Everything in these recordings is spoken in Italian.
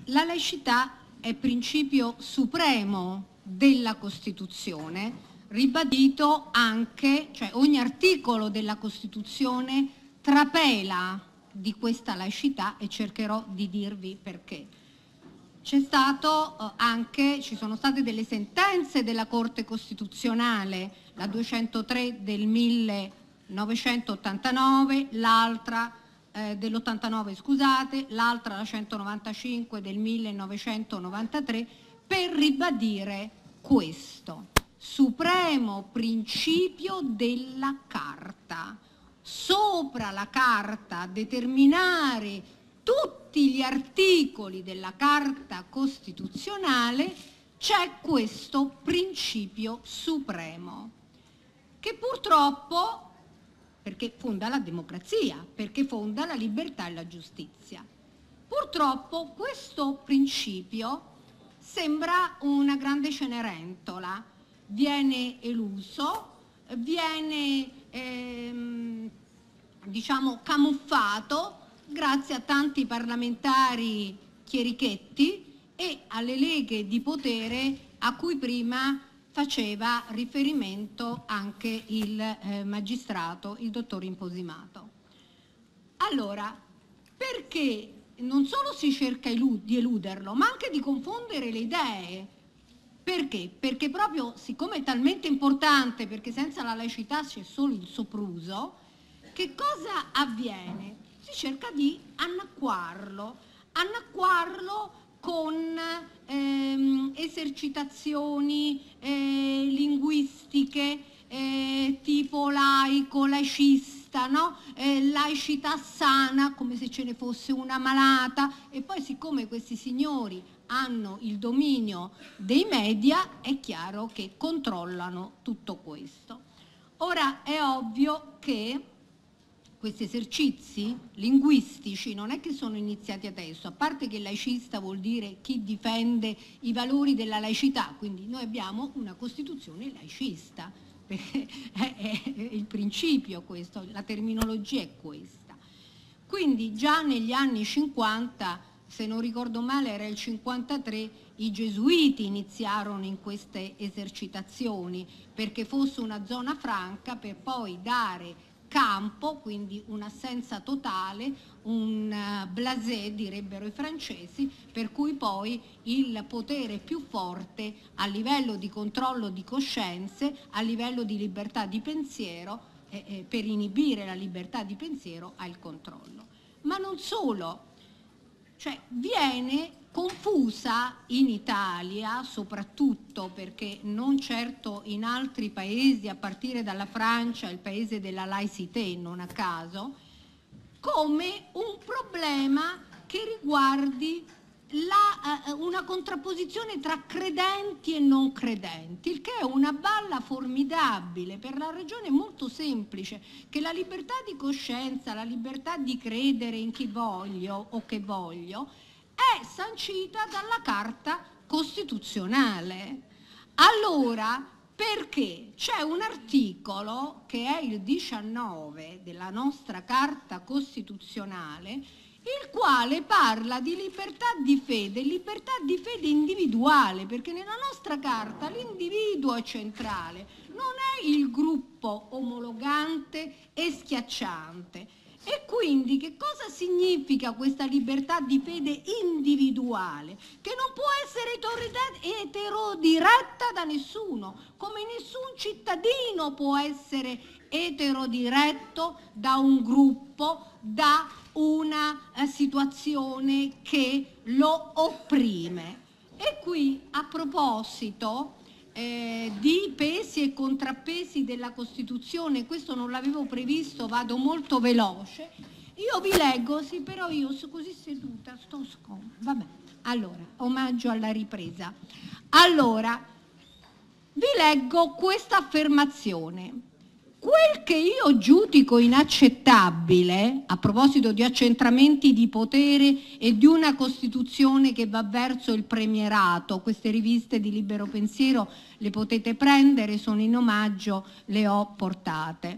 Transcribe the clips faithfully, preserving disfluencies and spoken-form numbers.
la laicità è principio supremo della Costituzione, ribadito anche, cioè ogni articolo della Costituzione trapela di questa laicità e cercherò di dirvi perché. C'è stato eh, anche, ci sono state delle sentenze della Corte Costituzionale, la duecentotre del millenovecentottantanove, l'altra eh, dell'ottantanove, scusate, l'altra la centonovantacinque del millenovecentonovantatré, per ribadire questo supremo principio della Carta. Sopra la Carta determinare tutti gli articoli della Carta Costituzionale c'è questo principio supremo, che purtroppo, perché fonda la democrazia, perché fonda la libertà e la giustizia, purtroppo questo principio sembra una grande Cenerentola, viene eluso, viene ehm, diciamo camuffato grazie a tanti parlamentari chierichetti e alle leghe di potere a cui prima faceva riferimento anche il eh, magistrato, il dottor Imposimato. Allora, perché non solo si cerca di eluderlo, ma anche di confondere le idee? Perché? Perché proprio siccome è talmente importante, perché senza la laicità c'è solo il sopruso, che cosa avviene? Si cerca di annacquarlo, annacquarlo con ehm, esercitazioni eh, linguistiche eh, tipo laico, laicista, no? eh, laicità sana, come se ce ne fosse una malata, e poi siccome questi signori hanno il dominio dei media, è chiaro che controllano tutto questo. Ora è ovvio che questi esercizi linguistici non è che sono iniziati adesso, a parte che laicista vuol dire chi difende i valori della laicità, quindi noi abbiamo una Costituzione laicista, perché è, è il principio questo, la terminologia è questa. Quindi già negli anni cinquanta, se non ricordo male era il cinquantatré, i gesuiti iniziarono in queste esercitazioni perché fosse una zona franca, per poi dare campo, quindi un'assenza totale, un blasé direbbero i francesi, per cui poi il potere più forte a livello di controllo di coscienze, a livello di libertà di pensiero, eh, eh, per inibire la libertà di pensiero ha il controllo. Ma non solo, cioè viene confusa in Italia, soprattutto perché non certo in altri paesi, a partire dalla Francia, il paese della laïcité, non a caso, come un problema che riguardi la, uh, una contrapposizione tra credenti e non credenti, il che è una balla formidabile per la ragione molto semplice che la libertà di coscienza, la libertà di credere in chi voglio o che voglio, è sancita dalla Carta Costituzionale. Allora, perché c'è un articolo che è il diciannove della nostra Carta Costituzionale, il quale parla di libertà di fede, libertà di fede individuale, perché nella nostra Carta l'individuo è centrale, non è il gruppo omologante e schiacciante. E quindi che cosa significa questa libertà di fede individuale? Che non può essere eterodiretta da nessuno, come nessun cittadino può essere eterodiretto da un gruppo, da una eh, situazione che lo opprime. E qui, a proposito Eh, di pesi e contrappesi della Costituzione, questo non l'avevo previsto, vado molto veloce, io vi leggo, sì, però io sono così seduta, sto scomoda, vabbè, allora, omaggio alla ripresa. Allora, vi leggo questa affermazione. Quel che io giudico inaccettabile, a proposito di accentramenti di potere e di una Costituzione che va verso il premierato, queste riviste di libero pensiero le potete prendere, sono in omaggio, le ho portate.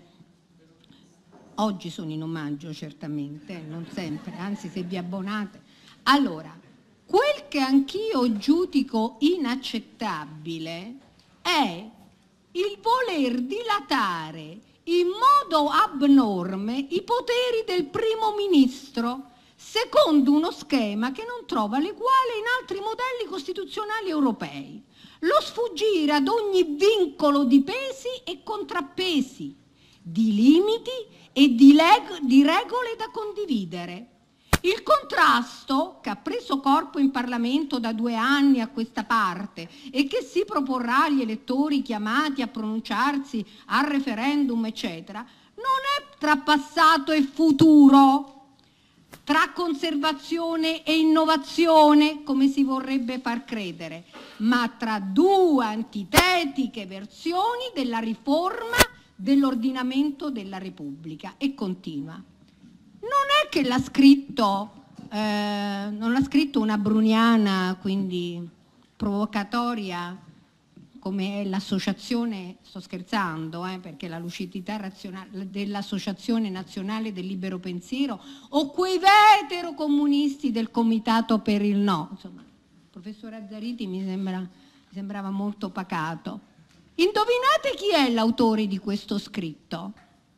Oggi sono in omaggio certamente, non sempre, anzi se vi abbonate. Allora, Quel che anch'io giudico inaccettabile è il voler dilatare in modo abnorme i poteri del primo ministro, secondo uno schema che non trova l'eguale in altri modelli costituzionali europei. Lo sfuggire ad ogni vincolo di pesi e contrappesi, di limiti e di, leg- di regole da condividere. Il contrasto, che ha preso corpo in Parlamento da due anni a questa parte e che si proporrà agli elettori chiamati a pronunciarsi al referendum, eccetera, non è tra passato e futuro, tra conservazione e innovazione, come si vorrebbe far credere, ma tra due antitetiche versioni della riforma dell'ordinamento della Repubblica. E continua. Non è che l'ha scritto, eh, non l'ha scritto una bruniana, quindi provocatoria, come è l'associazione, sto scherzando, eh, perché la lucidità razionale dell'Associazione Nazionale del Libero Pensiero, o quei vetero comunisti del Comitato per il No. Insomma, il professor Azzariti mi, sembra, mi sembrava molto pacato. Indovinate chi è l'autore di questo scritto?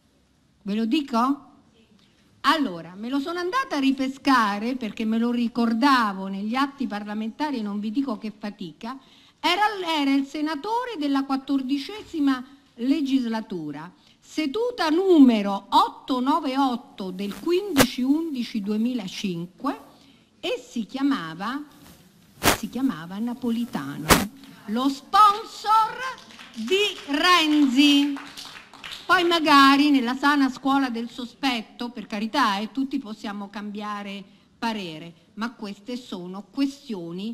Ve lo dico? Allora, me lo sono andata a ripescare perché me lo ricordavo negli atti parlamentari, non vi dico che fatica. Era, era il senatore della quattordicesima legislatura, seduta numero ottocentonovantotto del quindici undici duemilacinque, e si chiamava, si chiamava Napolitano, lo sponsor di Renzi. Poi magari nella sana scuola del sospetto, per carità, eh, tutti possiamo cambiare parere, ma queste sono questioni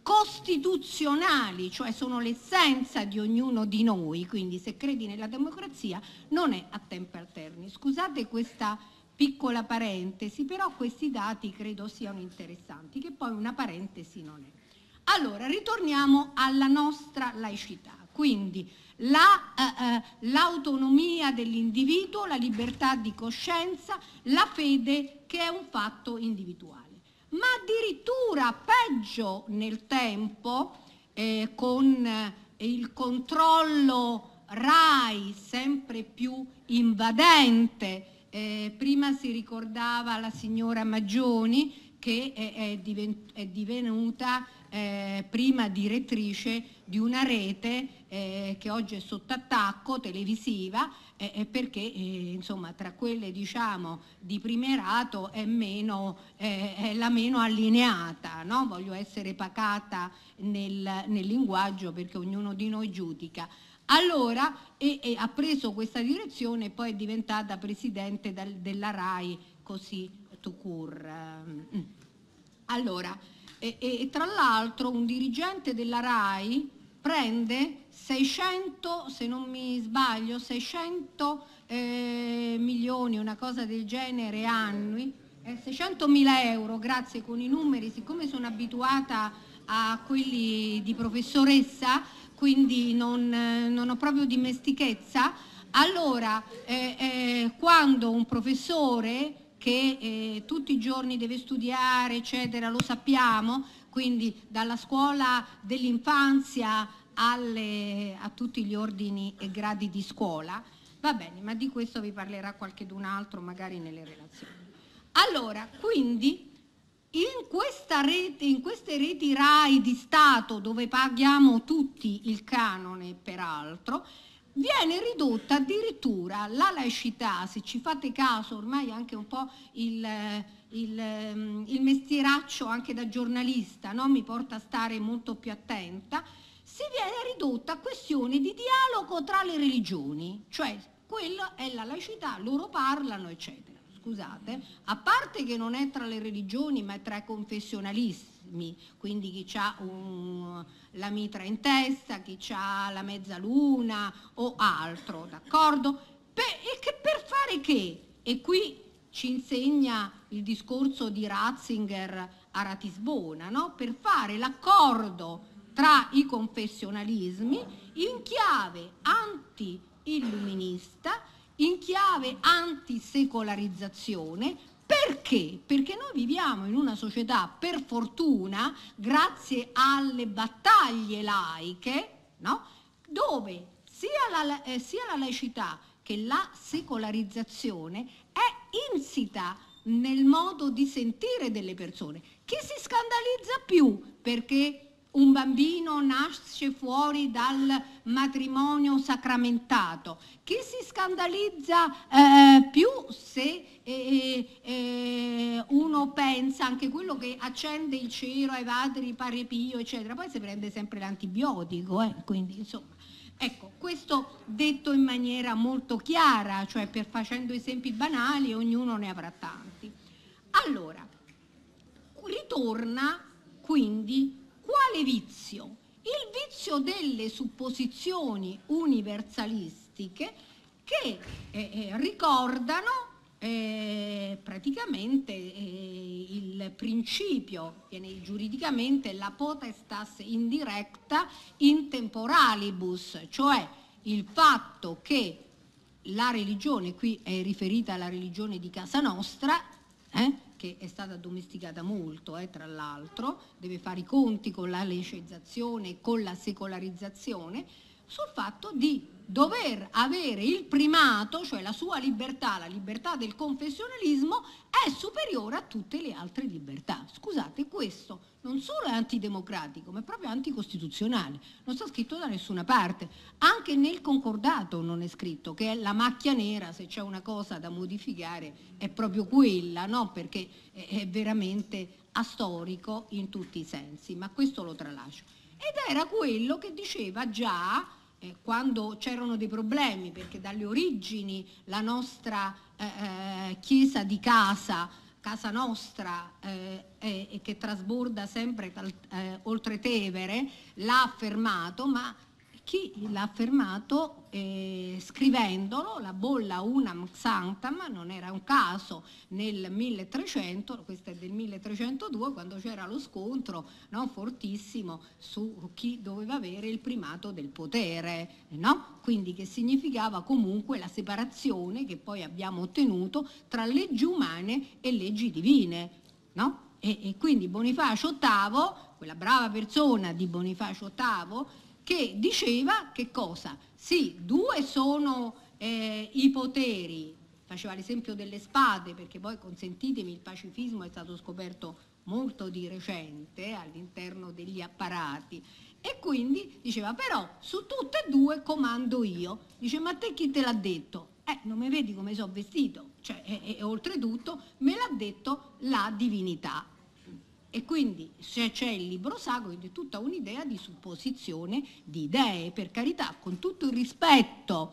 costituzionali, cioè sono l'essenza di ognuno di noi, quindi se credi nella democrazia non è a tempo alterni. Scusate questa piccola parentesi, però questi dati credo siano interessanti, che poi una parentesi non è. Allora, ritorniamo alla nostra laicità, quindi la, eh, eh, l'autonomia dell'individuo, la libertà di coscienza, la fede che è un fatto individuale. Ma addirittura peggio nel tempo, eh, con eh, il controllo RAI sempre più invadente, eh, prima si ricordava la signora Maggioni che è, è, divent- è divenuta eh, prima direttrice di una rete eh, che oggi è sotto attacco, televisiva, eh, perché eh, insomma tra quelle diciamo di primerato è, meno, eh, è la meno allineata, no? Voglio essere pacata nel, nel linguaggio perché ognuno di noi giudica. Allora e, e ha preso questa direzione e poi è diventata presidente del, della RAI così tout court. Allora, e, e tra l'altro un dirigente della RAI prende seicento, se non mi sbaglio, seicento eh, milioni, una cosa del genere annui, eh, seicentomila euro, grazie con i numeri, siccome sono abituata a quelli di professoressa, quindi non, eh, non ho proprio dimestichezza. Allora, eh, eh, quando un professore che eh, tutti i giorni deve studiare, eccetera, lo sappiamo, quindi dalla scuola dell'infanzia alle, a tutti gli ordini e gradi di scuola, va bene, ma di questo vi parlerà qualchedun altro magari nelle relazioni. Allora, quindi in, questa rete, in queste reti RAI di Stato, dove paghiamo tutti il canone peraltro, viene ridotta addirittura la laicità, se ci fate caso ormai anche un po' il, il, il mestieraccio anche da giornalista, no? Mi porta a stare molto più attenta, si viene ridotta a questione di dialogo tra le religioni, cioè quella è la laicità, loro parlano eccetera. Scusate, a parte che non è tra le religioni ma è tra i confessionalismi, quindi chi ha un, la mitra in testa, chi ha la mezzaluna o altro, d'accordo? E che per fare che? E qui ci insegna il discorso di Ratzinger a Ratisbona, no? Per fare l'accordo tra i confessionalismi in chiave anti-illuminista, in chiave antisecolarizzazione, Perché? Perché noi viviamo in una società, per fortuna, grazie alle battaglie laiche, no? Dove sia la, eh, sia la laicità che la secolarizzazione è insita nel modo di sentire delle persone. Chi si scandalizza più perché un bambino nasce fuori dal matrimonio sacramentato? Chi si scandalizza eh, più se eh, eh, uno pensa, anche quello che accende il cero ai padri Padre Pio, eccetera, poi si prende sempre l'antibiotico, eh? Quindi insomma. Ecco, questo detto in maniera molto chiara, cioè per facendo esempi banali, ognuno ne avrà tanti. Allora, ritorna quindi quale vizio? Il vizio delle supposizioni universalistiche che eh, eh, ricordano eh, praticamente eh, il principio, viene giuridicamente la potestas indirecta in temporalibus, cioè il fatto che la religione, qui è riferita alla religione di casa nostra, eh, che è stata domesticata molto, eh, tra l'altro, deve fare i conti con la laicizzazione e con la secolarizzazione, sul fatto di dover avere il primato, cioè la sua libertà, la libertà del confessionalismo, è superiore a tutte le altre libertà. Scusate, questo non solo è antidemocratico, ma è proprio anticostituzionale. Non sta scritto da nessuna parte. Anche nel concordato non è scritto, che è la macchia nera, se c'è una cosa da modificare è proprio quella, no? Perché è veramente astorico in tutti i sensi, ma questo lo tralascio. Ed era quello che diceva già eh, quando c'erano dei problemi, perché dalle origini la nostra eh, chiesa di casa, casa nostra, eh, eh, che trasborda sempre eh, oltre Tevere, l'ha affermato, ma chi l'ha affermato eh, scrivendolo, la bolla Unam Sanctam, non era un caso, nel milletrecento, questo è del milletrecentodue, quando c'era lo scontro, no, fortissimo su chi doveva avere il primato del potere, no? Quindi che significava comunque la separazione che poi abbiamo ottenuto tra leggi umane e leggi divine, no? E, e quindi Bonifacio ottavo, quella brava persona di Bonifacio ottavo, che diceva che cosa? Sì, due sono eh, i poteri, faceva l'esempio delle spade, perché poi, consentitemi, il pacifismo è stato scoperto molto di recente all'interno degli apparati, e quindi diceva però su tutte e due comando io. Dice, ma te chi te l'ha detto? Eh, non mi vedi come sono vestito? Cioè, e, e oltretutto me l'ha detto la divinità. E quindi se c'è il libro sacro, quindi tutta un'idea di supposizione di idee, per carità, con tutto il rispetto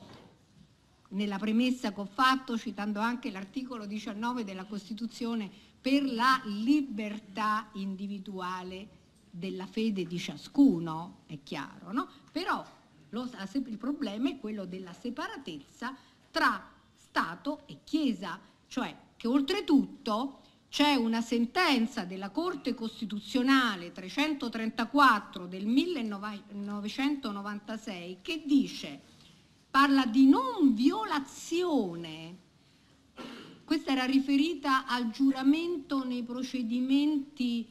nella premessa che ho fatto, citando anche l'articolo diciannove della Costituzione, per la libertà individuale della fede di ciascuno, è chiaro, no? Però lo, il problema è quello della separatezza tra Stato e Chiesa, cioè che oltretutto c'è una sentenza della Corte Costituzionale trecentotrentaquattro del millenovecentonovantasei che dice, parla di non violazione, questa era riferita al giuramento nei procedimenti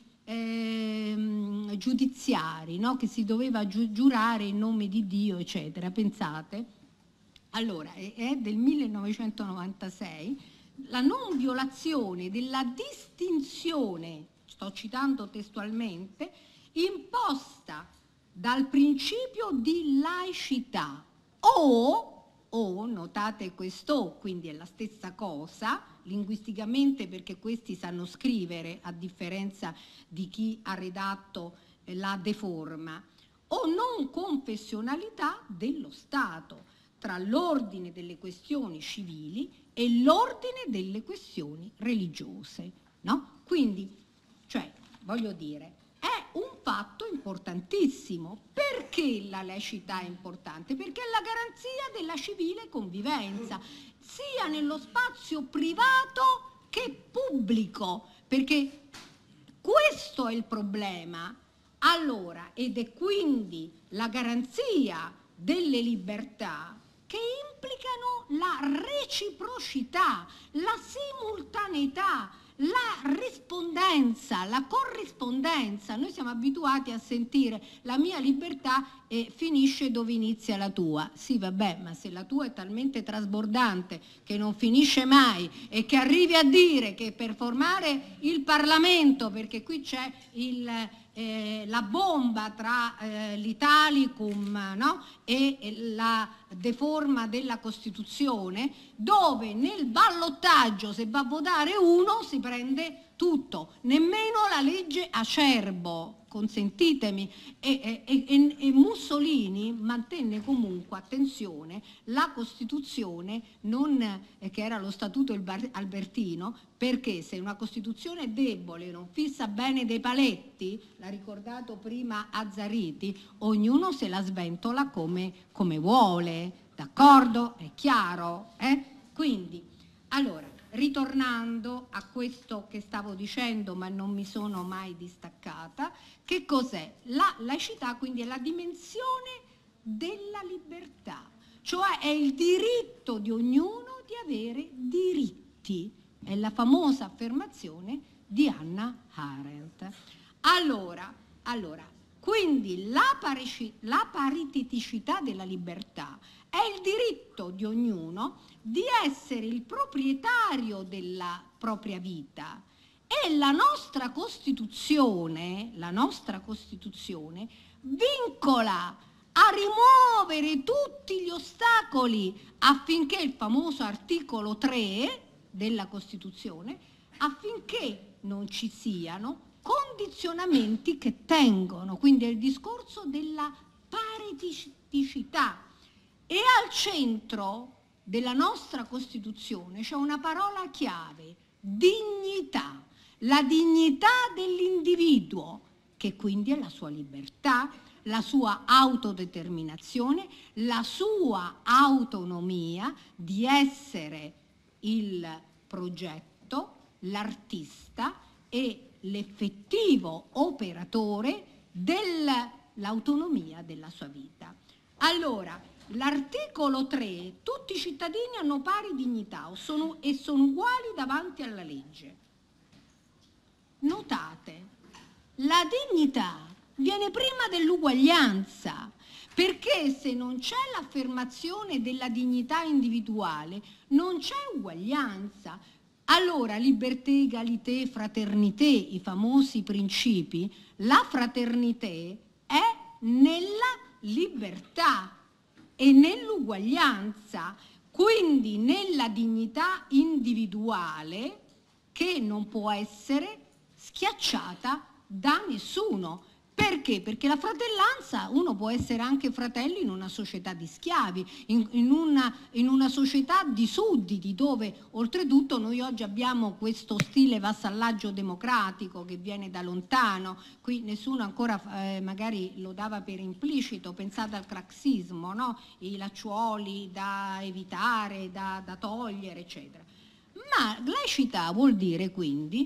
eh, giudiziari, no? Che si doveva gi- giurare in nome di Dio, eccetera. Pensate, allora è, è del millenovecentonovantasei, la non violazione della distinzione, sto citando testualmente, imposta dal principio di laicità o, o, notate questo, quindi è la stessa cosa, linguisticamente, perché questi sanno scrivere a differenza di chi ha redatto la deforma, o non confessionalità dello Stato tra l'ordine delle questioni civili e l'ordine delle questioni religiose, no? Quindi, cioè, voglio dire, è un fatto importantissimo. Perché la laicità è importante? Perché è la garanzia della civile convivenza, sia nello spazio privato che pubblico, perché questo è il problema. Allora, ed è quindi la garanzia delle libertà che implica applicano la reciprocità, la simultaneità, la rispondenza, la corrispondenza. Noi siamo abituati a sentire la mia libertà e finisce dove inizia la tua. Sì, vabbè, ma se la tua è talmente trasbordante che non finisce mai e che arrivi a dire che per formare il Parlamento, perché qui c'è il... Eh, la bomba tra eh, l'Italicum, no? e, e la deforma della Costituzione, dove nel ballottaggio se va a votare uno si prende tutto, nemmeno la legge Acerbo, consentitemi, e, e, e, e Mussolini mantenne comunque, attenzione, la Costituzione, non, eh, che era lo Statuto Albertino, perché se una Costituzione debole non fissa bene dei paletti, l'ha ricordato prima Azzariti, ognuno se la sventola come, come vuole, d'accordo? È chiaro? Eh? Quindi, allora, ritornando a questo che stavo dicendo, ma non mi sono mai distaccata, che cos'è? La laicità quindi è la dimensione della libertà, cioè è il diritto di ognuno di avere diritti, è la famosa affermazione di Hannah Arendt. Allora, allora quindi la, parici, la pariteticità della libertà è il diritto di ognuno di essere il proprietario della propria vita, e la nostra Costituzione, la nostra Costituzione vincola a rimuovere tutti gli ostacoli affinché il famoso articolo tre della Costituzione, affinché non ci siano condizionamenti che tengono, quindi è il discorso della pariteticità. E al centro della nostra Costituzione c'è una parola chiave: dignità, la dignità dell'individuo, che quindi è la sua libertà, la sua autodeterminazione, la sua autonomia di essere il progetto, l'artista e l'effettivo operatore dell'autonomia della sua vita. Allora, l'articolo tre, tutti i cittadini hanno pari dignità o sono, e sono uguali davanti alla legge. Notate, la dignità viene prima dell'uguaglianza, perché se non c'è l'affermazione della dignità individuale, non c'è uguaglianza. Allora, liberté, égalité, fraternité, i famosi principi, la fraternità è nella libertà e nell'uguaglianza, quindi nella dignità individuale che non può essere schiacciata da nessuno. Perché? Perché la fratellanza, uno può essere anche fratello in una società di schiavi, in, in, una, in una società di sudditi, dove oltretutto noi oggi abbiamo questo stile vassallaggio democratico che viene da lontano. Qui nessuno ancora eh, magari lo dava per implicito, pensate al craxismo, no? I lacciuoli da evitare, da, da togliere, eccetera. Ma laicità vuol dire quindi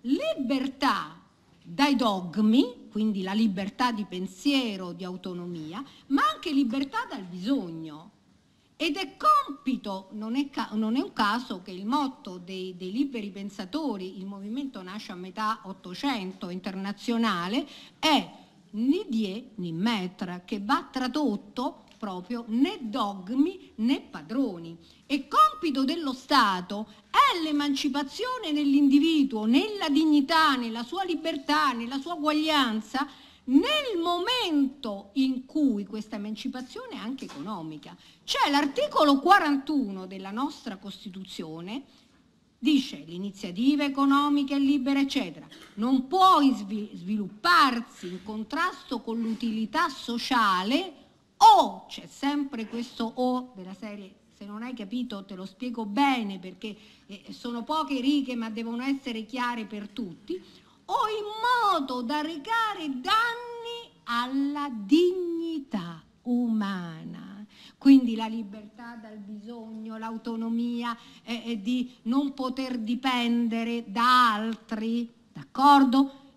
libertà dai dogmi, quindi la libertà di pensiero, di autonomia, ma anche libertà dal bisogno. Ed è compito, non è, non è un caso che il motto dei, dei liberi pensatori, il movimento nasce a metà Ottocento internazionale, è ni die ni maître, che va tradotto proprio né dogmi né padroni. E compito dello Stato è l'emancipazione dell'individuo nella dignità, nella sua libertà, nella sua uguaglianza, nel momento in cui questa emancipazione è anche economica. C'è l'articolo quarantuno della nostra Costituzione, dice l'iniziativa economica è libera, eccetera, non può svilupparsi in contrasto con l'utilità sociale, o c'è sempre questo o della serie, se non hai capito te lo spiego bene perché eh, sono poche righe ma devono essere chiare per tutti, o in modo da recare danni alla dignità umana. Quindi la libertà dal bisogno, l'autonomia eh, eh, di non poter dipendere da altri, d'accordo?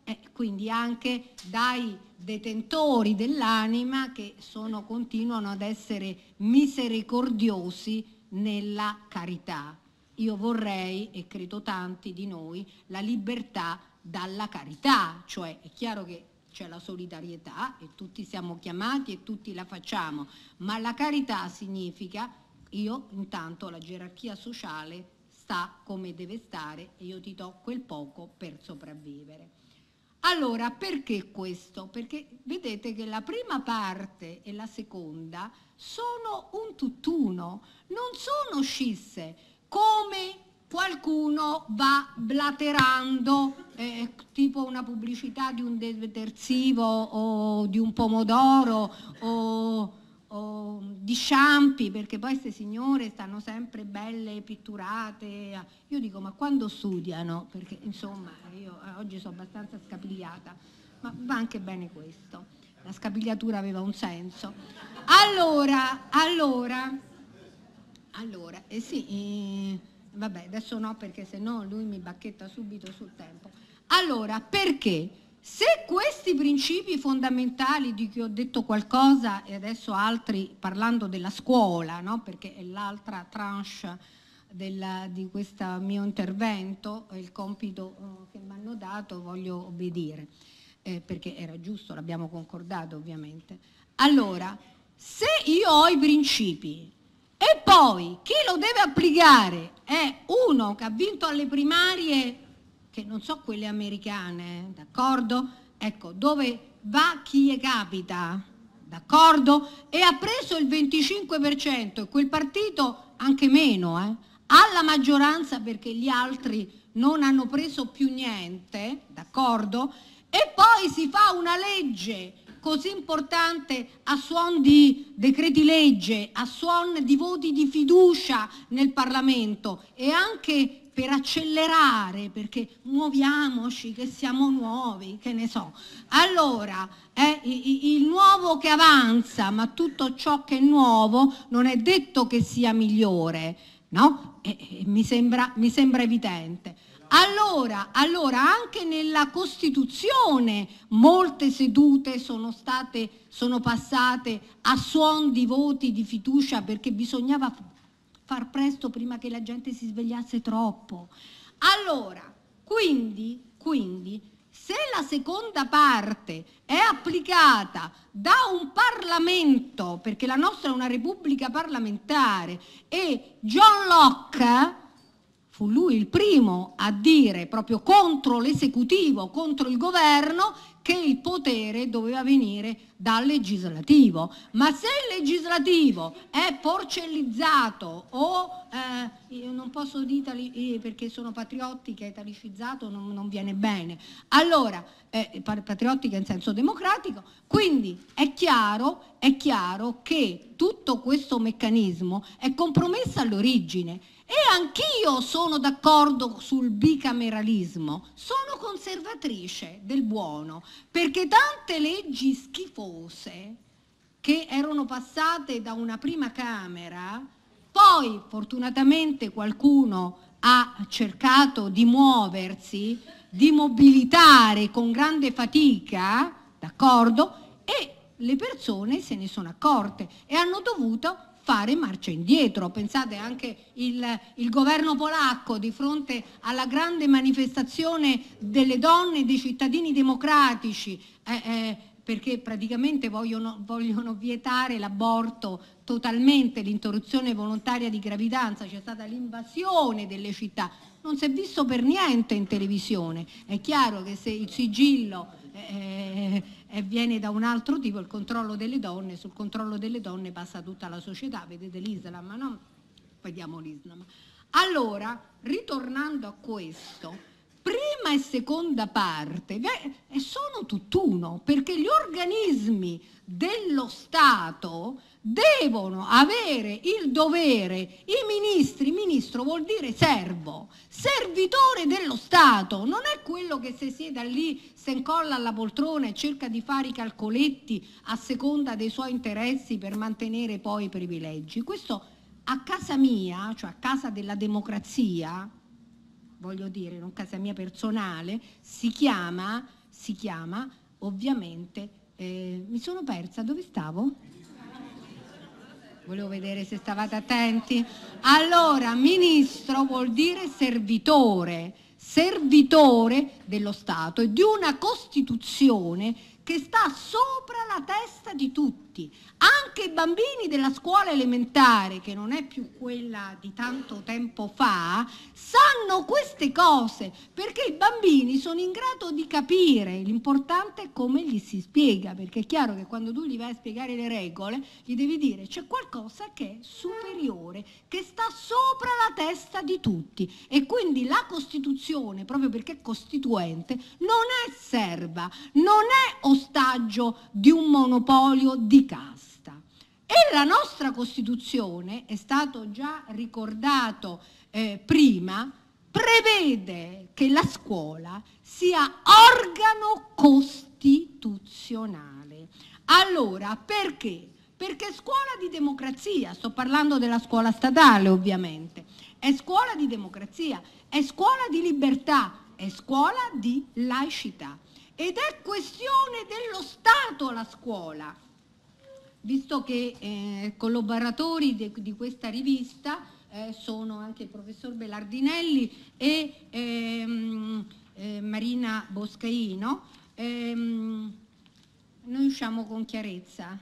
e quindi anche dai detentori dell'anima che sono, continuano ad essere misericordiosi nella carità. Io vorrei, e credo tanti di noi, la libertà dalla carità, cioè è chiaro che c'è la solidarietà e tutti siamo chiamati e tutti la facciamo, ma la carità significa io intanto la gerarchia sociale sta come deve stare e io ti do quel poco per sopravvivere. Allora, perché questo? Perché vedete che la prima parte e la seconda sono un tutt'uno, non sono scisse, come qualcuno va blaterando, eh, tipo una pubblicità di un detersivo o di un pomodoro o, o di sciampi, perché poi queste signore stanno sempre belle pitturate. Io dico, ma quando studiano? Perché insomma io oggi sono abbastanza scapigliata, ma va anche bene questo, la scapigliatura aveva un senso. Allora, allora, allora, eh sì, eh, vabbè, adesso no, perché se no lui mi bacchetta subito sul tempo. Allora, perché? Se questi principi fondamentali di cui ho detto qualcosa e adesso altri parlando della scuola, no? Perché è l'altra tranche del, di questo mio intervento, il compito uh, che mi hanno dato, voglio obbedire, eh, perché era giusto, l'abbiamo concordato ovviamente. Allora, se io ho i principi e poi chi lo deve applicare è uno che ha vinto alle primarie, che non so quelle americane, d'accordo? Ecco, dove va chi gli capita, d'accordo? E ha preso il venticinque per cento e quel partito anche meno, eh? Ha la maggioranza perché gli altri non hanno preso più niente, d'accordo? E poi si fa una legge così importante a suon di decreti legge, a suon di voti di fiducia nel Parlamento e anche per accelerare, perché muoviamoci, che siamo nuovi, che ne so. Allora, è il nuovo che avanza, ma tutto ciò che è nuovo non è detto che sia migliore, no? E, e, mi sembra, mi sembra evidente. Allora, allora, anche nella Costituzione molte sedute sono state, sono passate a suon di voti di fiducia perché bisognava far presto prima che la gente si svegliasse troppo. Allora, quindi, quindi, se la seconda parte è applicata da un Parlamento, perché la nostra è una repubblica parlamentare, e John Locke fu lui il primo a dire proprio contro l'esecutivo, contro il governo, che il potere doveva venire dal legislativo. Ma se il legislativo è porcellizzato o, eh, io non posso dire perché sono patriottica, italicizzato non, non viene bene, allora, eh, patriottica in senso democratico, quindi è chiaro, è chiaro che tutto questo meccanismo è compromesso all'origine. E anch'io sono d'accordo sul bicameralismo, sono conservatrice del buono, perché tante leggi schifose che erano passate da una prima Camera, poi fortunatamente qualcuno ha cercato di muoversi, di mobilitare con grande fatica, d'accordo? E le persone se ne sono accorte e hanno dovuto fare marcia indietro. Pensate anche il, il governo polacco di fronte alla grande manifestazione delle donne e dei cittadini democratici, eh, eh, perché praticamente vogliono, vogliono vietare l'aborto totalmente, l'interruzione volontaria di gravidanza, c'è stata l'invasione delle città, non si è visto per niente in televisione. È chiaro che se il sigillo eh, eh, viene da un altro tipo, il controllo delle donne, sul controllo delle donne passa tutta la società, vedete l'Islam, ma no? Vediamo l'Islam. Allora, ritornando a questo, prima e seconda parte beh, sono tutt'uno, perché gli organismi dello Stato devono avere il dovere, i ministri, ministro vuol dire servo, servitore dello Stato, non è quello che se siede lì, si incolla alla poltrona e cerca di fare i calcoletti a seconda dei suoi interessi per mantenere poi i privilegi. Questo a casa mia, cioè a casa della democrazia, voglio dire, non casa mia personale, si chiama si chiama ovviamente, eh, mi sono persa, dove stavo? Volevo vedere se stavate attenti. Allora, ministro vuol dire servitore, servitore dello Stato e di una Costituzione che sta sopra la testa di tutti. Anche i bambini della scuola elementare, che non è più quella di tanto tempo fa, sanno queste cose, perché i bambini sono in grado di capire. L'importante è come gli si spiega, perché è chiaro che quando tu gli vai a spiegare le regole, gli devi dire c'è qualcosa che è superiore, che sta sopra la testa di tutti. E quindi la Costituzione, proprio perché è costituente, non è serva, non è ostaggio di un monopolio di casta. E la nostra Costituzione, è stato già ricordato eh, prima, prevede che la scuola sia organo costituzionale. Allora, perché? Perché è scuola di democrazia, sto parlando della scuola statale ovviamente, è scuola di democrazia, è scuola di libertà, è scuola di laicità. Ed è questione dello Stato la scuola, visto che eh, collaboratori de, di questa rivista eh, sono anche il professor Belardinelli e ehm, eh, Marina Boscaino, ehm, noi usciamo con chiarezza,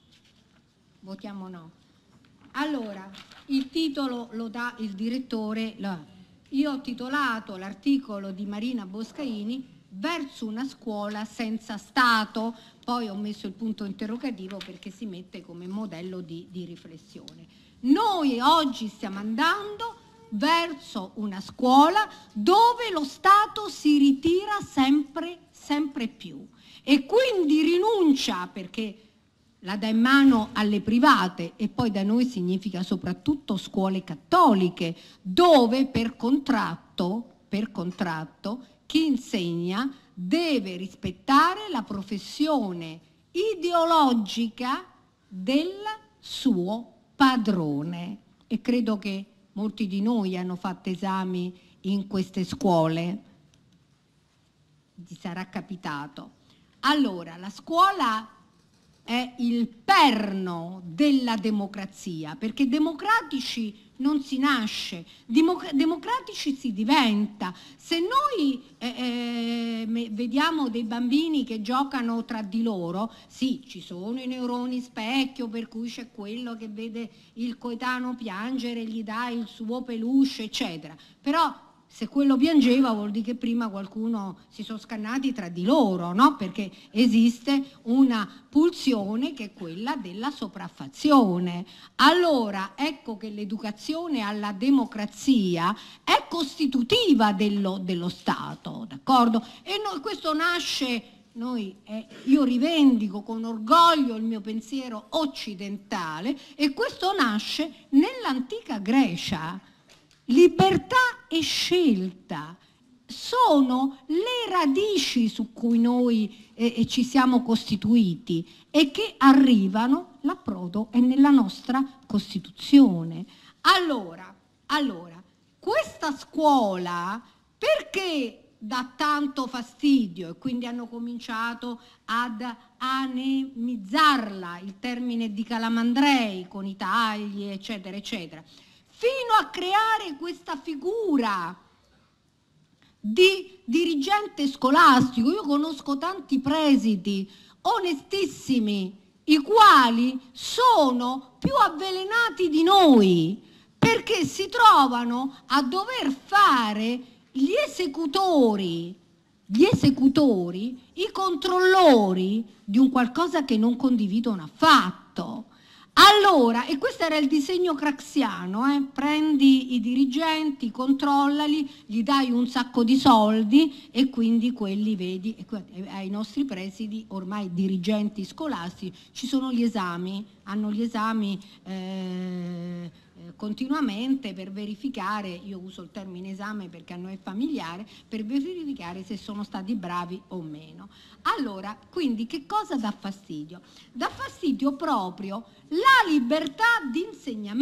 votiamo no. Allora, il titolo lo dà il direttore, io ho titolato l'articolo di Marina Boscaini verso una scuola senza Stato, poi ho messo il punto interrogativo perché si mette come modello di, di riflessione. Noi oggi stiamo andando verso una scuola dove lo Stato si ritira sempre, sempre più e quindi rinuncia, perché la dà in mano alle private, e poi da noi significa soprattutto scuole cattoliche, dove per contratto, per contratto chi insegna deve rispettare la professione ideologica del suo padrone. E credo che molti di noi hanno fatto esami in queste scuole, gli sarà capitato. Allora, la scuola è il perno della democrazia, perché democratici non si nasce, Democ- democratici si diventa. Se noi eh, eh, vediamo dei bambini che giocano tra di loro, sì, ci sono i neuroni specchio, per cui c'è quello che vede il coetaneo piangere, gli dà il suo peluche, eccetera. Però se quello piangeva vuol dire che prima qualcuno si sono scannati tra di loro, no? Perché esiste una pulsione che è quella della sopraffazione. Allora, ecco che l'educazione alla democrazia è costitutiva dello, dello Stato, d'accordo? E noi, questo nasce, noi, eh, io rivendico con orgoglio il mio pensiero occidentale, e questo nasce nell'antica Grecia. Libertà e scelta sono le radici su cui noi eh, ci siamo costituiti e che arrivano, l'approdo è nella nostra Costituzione. Allora, allora, questa scuola perché dà tanto fastidio, e quindi hanno cominciato ad anemizzarla, il termine di Calamandrei, con i tagli, eccetera, eccetera, fino a creare questa figura di dirigente scolastico. Io conosco tanti presidi onestissimi, i quali sono più avvelenati di noi, perché si trovano a dover fare gli esecutori, gli esecutori, i controllori di un qualcosa che non condividono affatto. Allora, e questo era il disegno craxiano, eh? Prendi i dirigenti, controllali, gli dai un sacco di soldi e quindi quelli, vedi, e ai nostri presidi, ormai dirigenti scolastici, ci sono gli esami, hanno gli esami eh, continuamente per verificare, io uso il termine esame perché a noi è familiare, per verificare se sono stati bravi o meno. Allora, quindi che cosa dà fastidio? Dà fastidio proprio la libertà di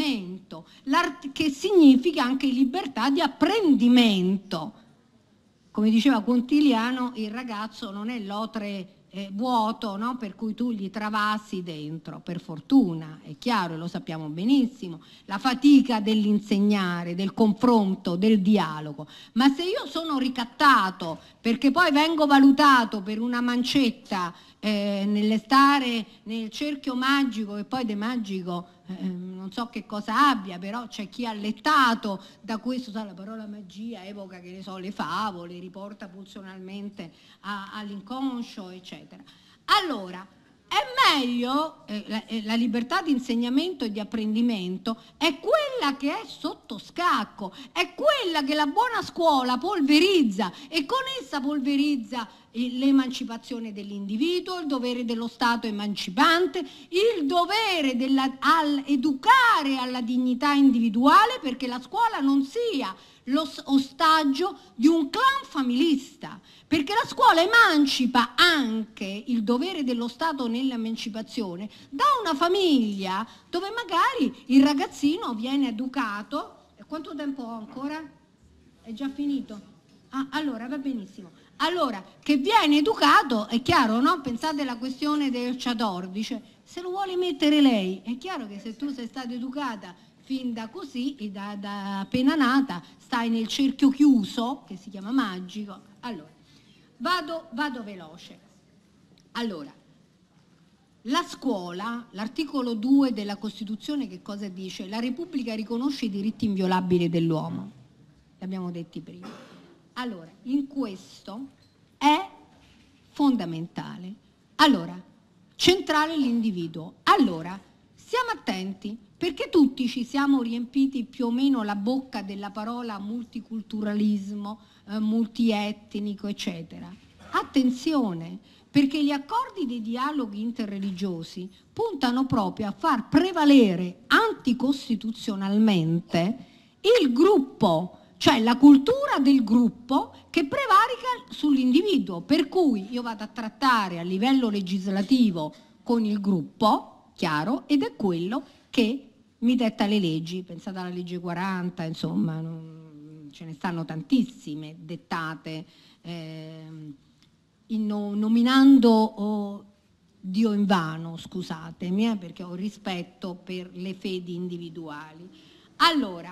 insegnamento, che significa anche libertà di apprendimento. come diceva Quintiliano, il ragazzo non è l'otre eh, vuoto, no? Per cui tu gli travasi dentro, per fortuna, è chiaro, e lo sappiamo benissimo, la fatica dell'insegnare, del confronto, del dialogo. Ma se io sono ricattato perché poi vengo valutato per una mancetta eh, nelle stare nel cerchio magico, e poi de magico eh, non so che cosa abbia, però c'è chi è allettato da questo, sa, la parola magia evoca, che ne so, le favole, riporta pulsionalmente all'inconscio, eccetera. Allora, è meglio, eh, la, eh, la libertà di insegnamento e di apprendimento è quella che è sotto scacco, è quella che la buona scuola polverizza, e con essa polverizza l'emancipazione dell'individuo, il dovere dello Stato emancipante, il dovere della, al educare alla dignità individuale, perché la scuola non sia lo ostaggio di un clan familista, perché la scuola emancipa anche il dovere dello Stato nell'emancipazione da una famiglia dove magari il ragazzino viene educato. Quanto tempo ho ancora? È già finito? Ah, allora va benissimo. Allora, che viene educato, è chiaro, no? Pensate alla questione del Chador, dice, se lo vuole mettere lei, è chiaro che se tu sei stata educata fin da così, da, da appena nata, stai nel cerchio chiuso, che si chiama magico. Allora, vado, vado veloce. Allora, la scuola, l'articolo due della Costituzione, che cosa dice? La Repubblica riconosce i diritti inviolabili dell'uomo, l'abbiamo detti prima. Allora, in questo è fondamentale. Allora, centrale l'individuo. Allora, stiamo attenti, perché tutti ci siamo riempiti più o meno la bocca della parola multiculturalismo, eh, multietnico, eccetera. Attenzione, perché gli accordi dei dialoghi interreligiosi puntano proprio a far prevalere anticostituzionalmente il gruppo, cioè la cultura del gruppo che prevarica sull'individuo, per cui io vado a trattare a livello legislativo con il gruppo, chiaro, ed è quello che mi detta le leggi. Pensate alla legge quaranta, insomma, non, ce ne stanno tantissime dettate, eh, in, nominando oh, Dio in vano, scusatemi, eh, perché ho rispetto per le fedi individuali. Allora,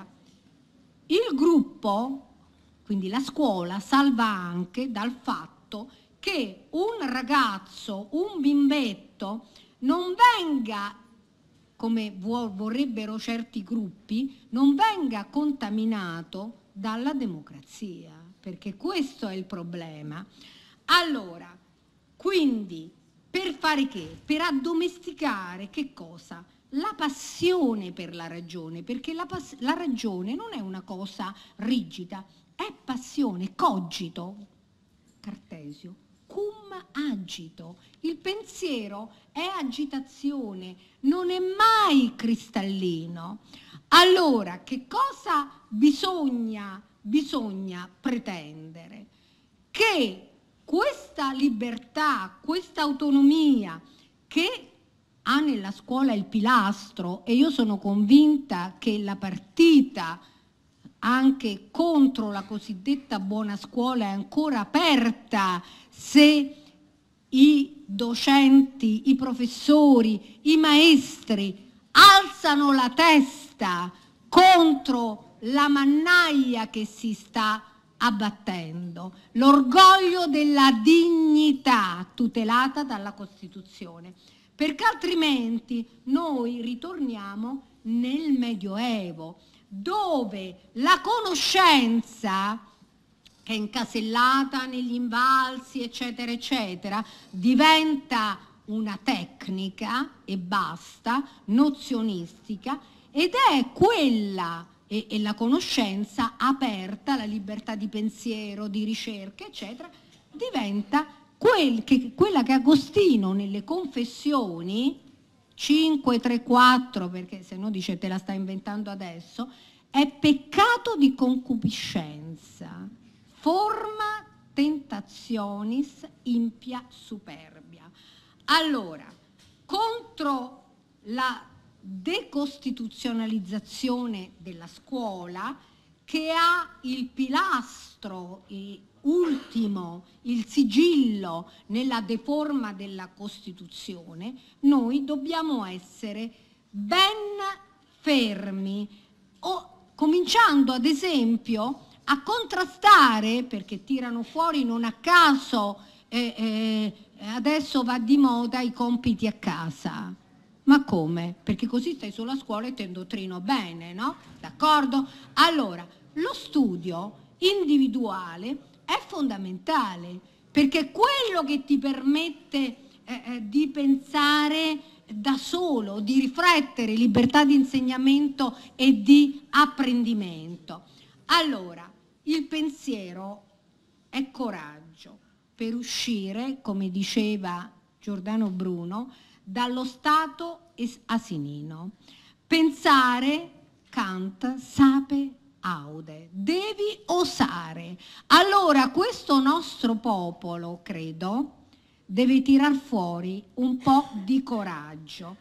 il gruppo, quindi la scuola, salva anche dal fatto che un ragazzo, un bimbetto, non venga, come vorrebbero certi gruppi, non venga contaminato dalla democrazia, perché questo è il problema. Allora, quindi, per fare che? Per addomesticare che cosa? La passione per la ragione, perché la, la ragione non è una cosa rigida, è passione, cogito, Cartesio, cum agito. Il pensiero è agitazione, non è mai cristallino. Allora, che cosa bisogna, bisogna pretendere? Che questa libertà, questa autonomia che ha nella scuola il pilastro, e io sono convinta che la partita anche contro la cosiddetta buona scuola è ancora aperta se i docenti, i professori, i maestri alzano la testa contro la mannaia che si sta abbattendo, l'orgoglio della dignità tutelata dalla Costituzione, perché altrimenti noi ritorniamo nel Medioevo, dove la conoscenza, che è incasellata negli invalsi, eccetera, eccetera, diventa una tecnica e basta, nozionistica, ed è quella, e, e la conoscenza aperta, la libertà di pensiero, di ricerca, eccetera, diventa quel che, quella che Agostino nelle Confessioni cinque, tre, quattro, perché se no dice te la sta inventando adesso, è peccato di concupiscenza, forma tentationis impia superbia. Allora, contro la decostituzionalizzazione della scuola, che ha il pilastro ultimo il sigillo nella deforma della Costituzione, noi dobbiamo essere ben fermi, o, cominciando ad esempio a contrastare, perché tirano fuori non a caso, eh, eh, adesso va di moda i compiti a casa. Ma come? Perché così stai solo a scuola e ti indottrino bene, no? D'accordo? Allora, lo studio individuale è fondamentale, perché è quello che ti permette eh, eh, di pensare da solo, di riflettere, libertà di insegnamento e di apprendimento. Allora, il pensiero è coraggio per uscire, come diceva Giordano Bruno, dallo stato asinino. Pensare, Kant, sape aude, devi osare. Allora questo nostro popolo, credo, deve tirar fuori un po' di coraggio.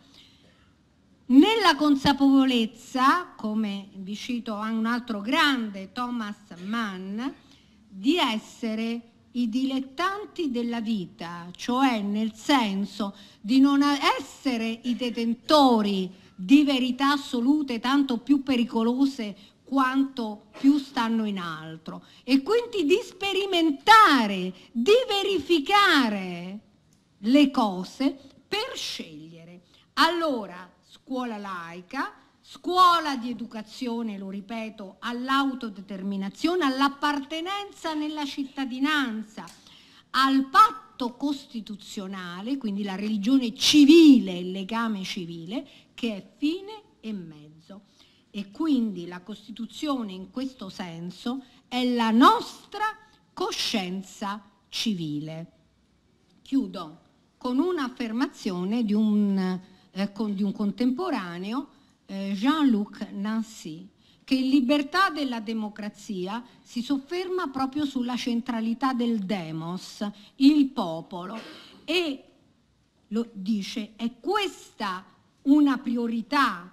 Nella consapevolezza, come vi cito un altro grande, Thomas Mann, di essere i dilettanti della vita, cioè nel senso di non essere i detentori di verità assolute, tanto più pericolose quanto più stanno in alto, e quindi di sperimentare, di verificare le cose per scegliere. Allora, scuola laica, scuola di educazione, lo ripeto, all'autodeterminazione, all'appartenenza nella cittadinanza, al patto costituzionale, quindi la religione civile, il legame civile, che è fine e mezzo. E quindi la Costituzione in questo senso è la nostra coscienza civile. Chiudo con un'affermazione di un, eh, con, di un contemporaneo, eh, Jean-Luc Nancy, che in Libertà della democrazia si sofferma proprio sulla centralità del demos, il popolo, e lo dice, è questa una priorità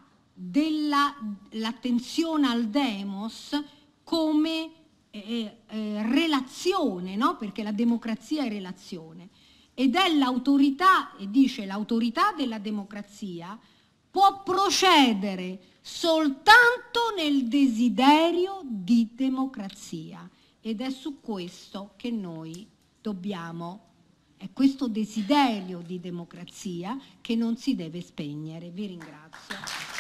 dell'attenzione al demos come eh, eh, relazione, no? Perché la democrazia è relazione, ed è l'autorità, e dice l'autorità della democrazia può procedere soltanto nel desiderio di democrazia, ed è su questo che noi dobbiamo, è questo desiderio di democrazia che non si deve spegnere. Vi ringrazio.